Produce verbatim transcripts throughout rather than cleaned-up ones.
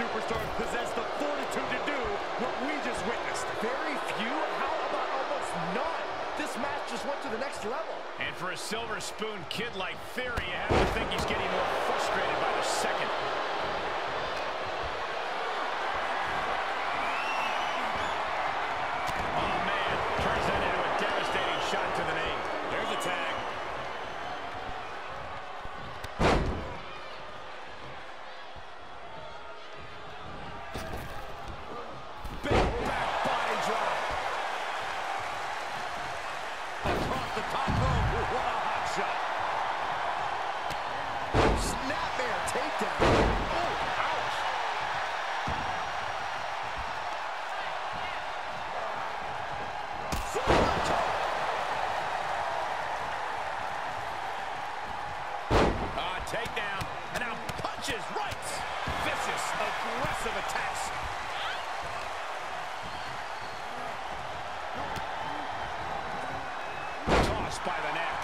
superstars possess the fortitude to do what we just witnessed. Very few? How about almost none? This match just went to the next level. And for a silver spoon kid like Theory, you have to think he's getting more frustrated by the second. Oh, man. Turns that into a devastating shot to the knee. There's a tag. Big back body drop. Across the top rope. What a hot shot. Snapmare takedown. Oh, ouch. Ah, takedown. And now punches right. Vicious, aggressive attacks. Tossed by the neck.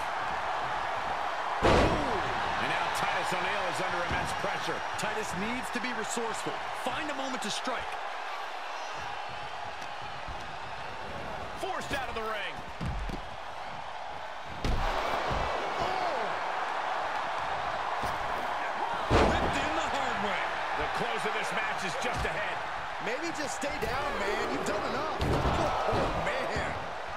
Ooh. And now Titus O'Neil is under immense pressure. Titus needs to be resourceful. Find a moment to strike. Forced out of the ring. Whipped in the hard way. The close of this match is just ahead. Maybe just stay down, man. You've done enough. Oh, man.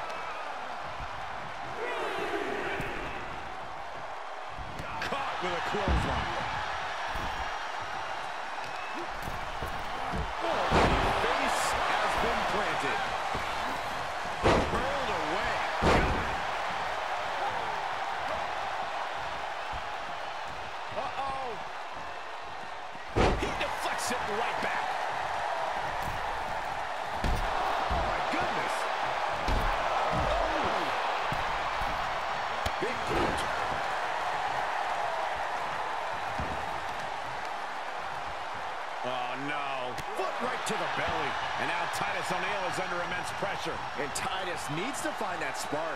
Caught with a clothesline. Oh, base has been planted. Hurled away. Uh-oh. He deflects it right back. Oh, my goodness. Oh. Big punch. Oh, no. Foot right to the belly. And now Titus O'Neil is under immense pressure. And Titus needs to find that spark.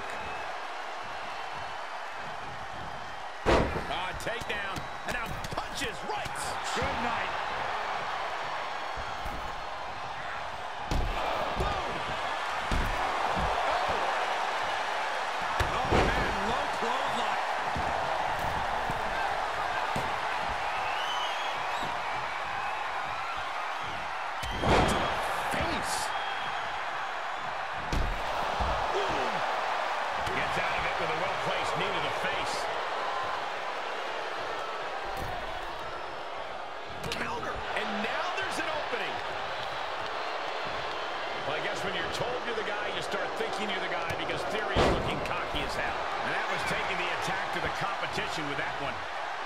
Ah, takedown. And now punches right. Good night. Boom. Oh. Oh, man, low clothesline. Right to the face. Ooh. Gets out of it with a well-placed knee to the face. Counter. And now there's an opening. Well, I guess when you're told you're the guy, you start thinking you're the guy because Theory is looking cocky as hell. And that was taking the attack to the competition with that one.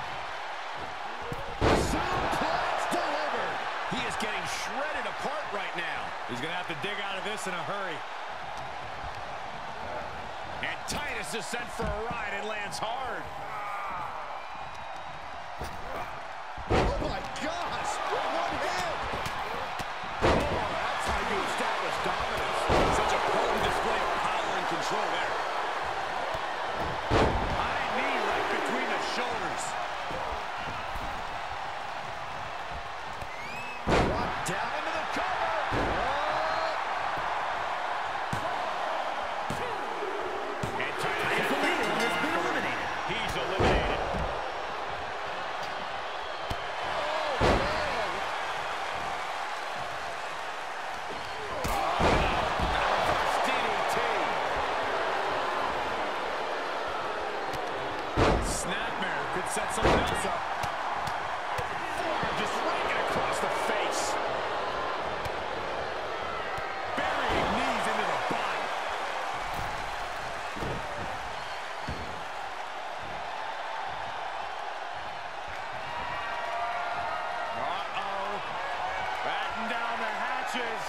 Suplex delivered. He is getting shredded apart right now. He's going to have to dig out of this in a hurry. And Titus is sent for a ride and lands hard. Oh, my gosh. One hit. Oh, that's how you establish dominance. Such a potent display of power and control there. High knee right between the shoulders. Brought down into the cover. And Titus has been eliminated. He's eliminated. Reverse D D T. Snapmare could set something else up. Forearm just raking across the face. Burying knees into the body. Uh-oh. Batten down the hatches.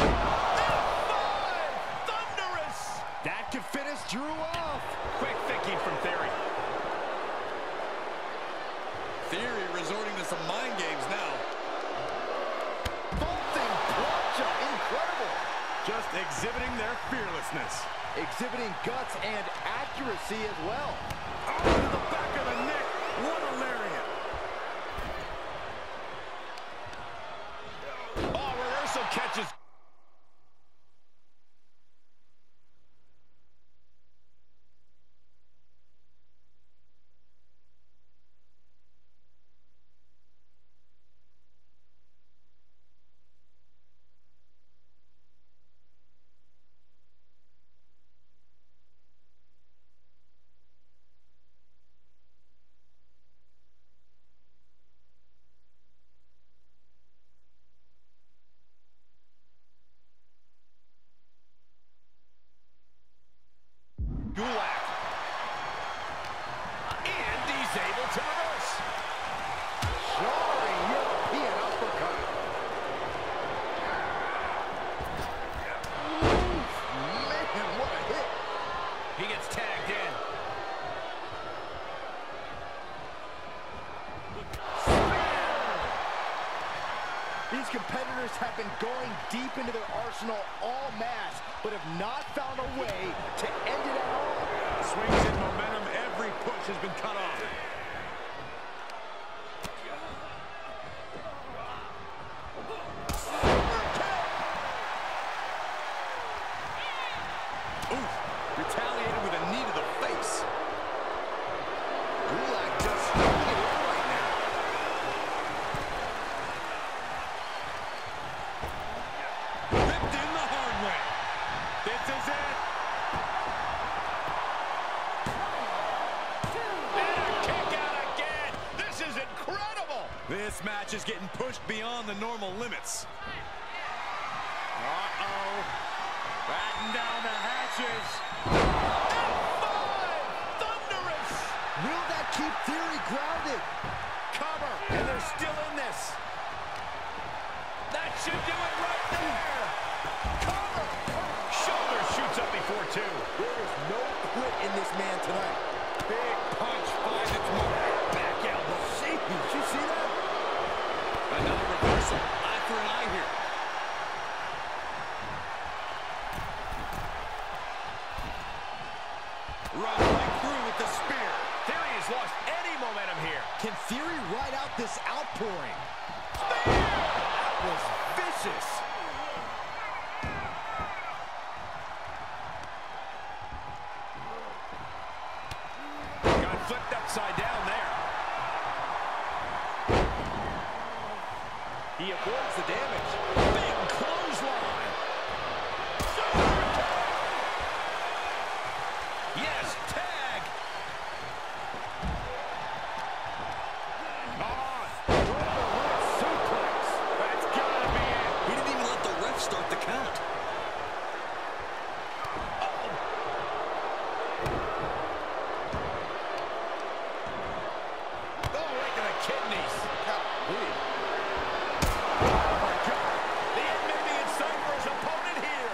Thunderous. That could finish Drew off. Quick thinking from Theory. Theory resorting to some mind games now. Vaulting plancha, incredible. Just exhibiting their fearlessness. Exhibiting guts and accuracy as well. Oh, to the back of the neck. What a lariat. These competitors have been going deep into their arsenal all match, but have not found a way to end it at all. Swings in momentum. Every push has been cut off. Oof, retaliated with a knee to the face. Gulak just holding it in right now. Ripped in the hard way. This is it. And a kick out again. This is incredible. This match is getting pushed beyond the normal limits. Uh-oh. Batten down the hatches. F five! Thunderous! Will that keep Theory grounded? Cover, and they're still in this. That should do it right there. Cover! Shoulder shoots up before two. There is no quit in this man tonight. Big punch finds its mark. Back elbow. Did you see that? Another reversal. Eye for an eye here. Rumbling through with the spear. Theory has lost any momentum here. Can Theory ride out this outpouring? That was vicious. Got flipped upside down there. He avoids the damage. Big clothesline. Yes, tag. On. Suplex. That's gotta be it. He didn't even let the ref start the count. Oh, right to the kidneys. Golly. Oh, my God. The end may be in sight for his opponent here.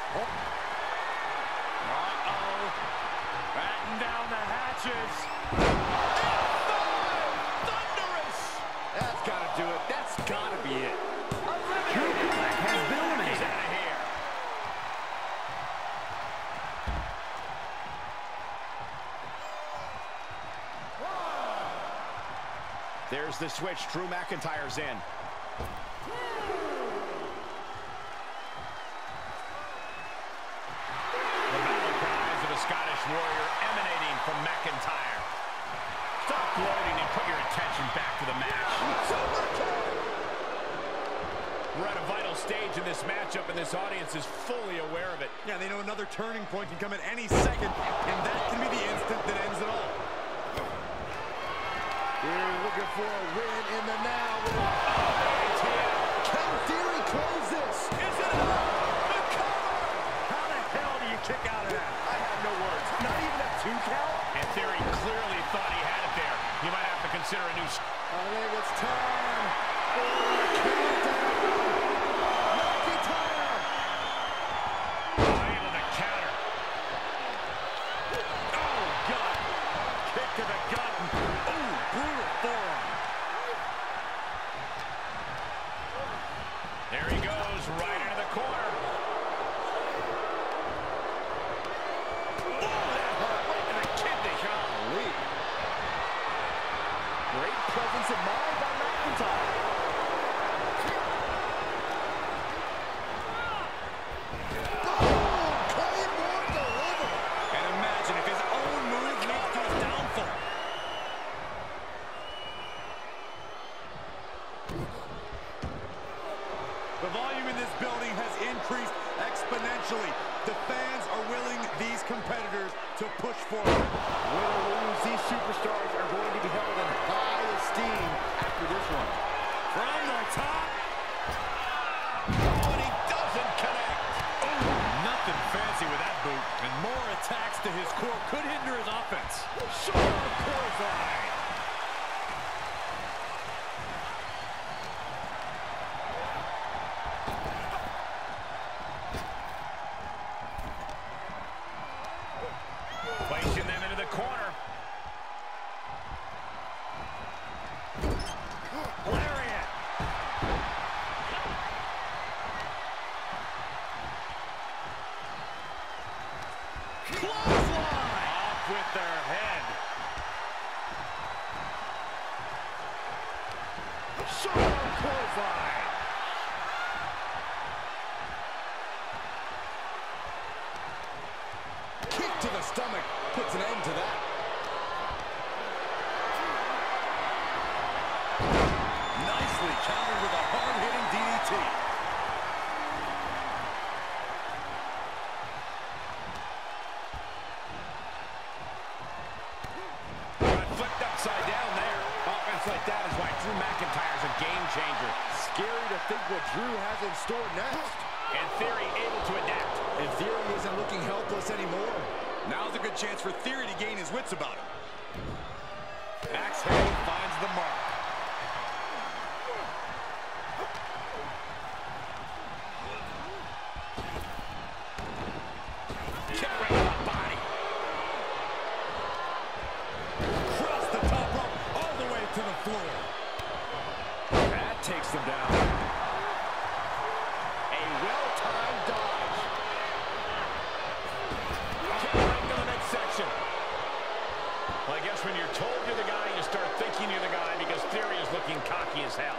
Uh-oh. Batten down the hatches. F five! Thunderous! That's gotta do it. That's gotta be it. Gulak has been He's out of here. There's the switch. Drew McIntyre's in. The battle cries of a Scottish warrior emanating from McIntyre. Stop gloating and put your attention back to the match. We're at a vital stage in this matchup, and this audience is fully aware of it. Yeah, they know another turning point can come at any second, and that can be the instant that ends it all. We're looking for a win in the now. Can Theory close this? Is it enough? The cover! How the hell do you kick out of that? I have no words. Not even a two count? And Theory clearly thought he had it there. You might have to consider a new... I think it's time for a countdown. McIntyre. Able to counter. Oh, God. Kick to the gut. Ooh, brutal forearm. There he goes, right into the corner. Oh, that hurt right in the kidney. Golly. Great presence of mind by McIntyre. Boom! Claymore delivered. And imagine if his own move leads to his downfall. The volume in this building has increased exponentially. The fans are willing these competitors to push forward. Win or lose, these superstars are going to be held in high esteem after this one. From the top. Oh, and he doesn't connect. Oh, nothing fancy with that boot. And more attacks to his core could hinder his offense. Short clothesline. Placing them into the corner. Short clothesline. Kick to the stomach puts an end to that. Nicely countered with a hard-hitting D D T. Got flipped upside down there. Offense like that is why Drew McIntyre's a game changer. Scary to think what Drew has in store next. And Theory able to adapt. And Theory isn't looking helpless anymore. Now's a good chance for Theory to gain his wits about him. Axe head finds the mark. Kick right to the body. Cross the top rope all the way to the floor. That takes them down. A well-timed dodge. Kick right to the midsection. Well, I guess when you're told you're the guy, you start thinking you're the guy because Theory is looking cocky as hell.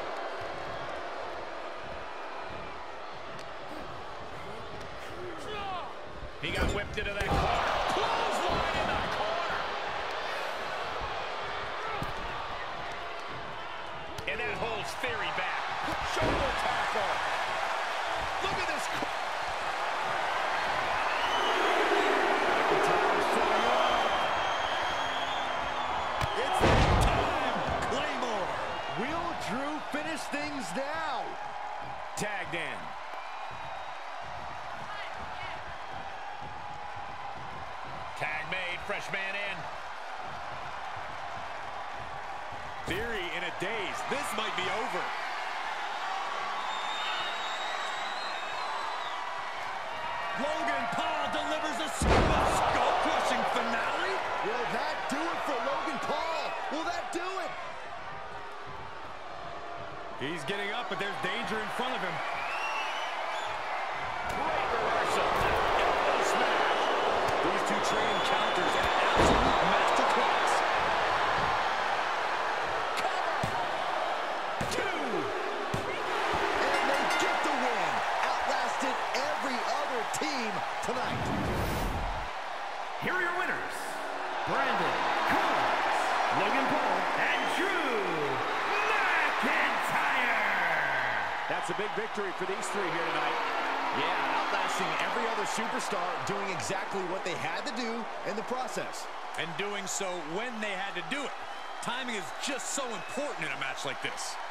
He got whipped into that corner. Clothesline in the corner. And that holds Theory back. Shoulder tackle. Look at this. McIntyre showing up. It's time. Claymore. Will Drew finish things now? Tagged in. Tag made, fresh man in. Theory in a daze. This might be over. Logan Paul delivers a skull-crushing finale. Will that do it for Logan Paul? Will that do it? He's getting up, but there's danger in front of him. Great reversal. Elbow smash. These two train counters an absolute masterclass. Cover. Two. And they get the win. Outlasted every other team tonight. Here are your winners, Brandon Cutler, Logan Paul, and Drew McIntyre. That's a big victory for these three here tonight. Yeah, outlasting every other superstar, doing exactly what they had to do in the process. And doing so when they had to do it. Timing is just so important in a match like this.